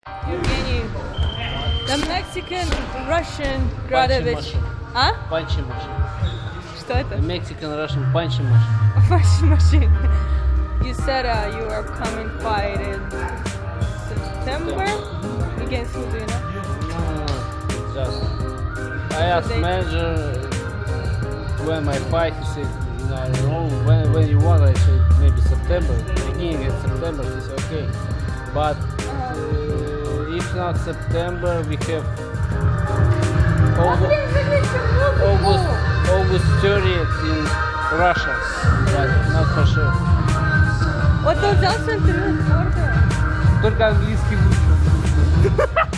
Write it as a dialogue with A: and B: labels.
A: Evgeny, the Mexican-Russian Gradovich. А?
B: Punching machine.
A: Что это?
B: The Mexican-Russian punching machine.
A: Punching machine. You said you are coming fight in September? Against who, do you know?
B: No. It's just I asked manager when my fight. He said, I don't know when you want. I said maybe September, beginning of September. He said okay, but if not September, we have August 30th in Russia, but not for sure.
A: Вот он взялся интервью,
B: Только английский лучше.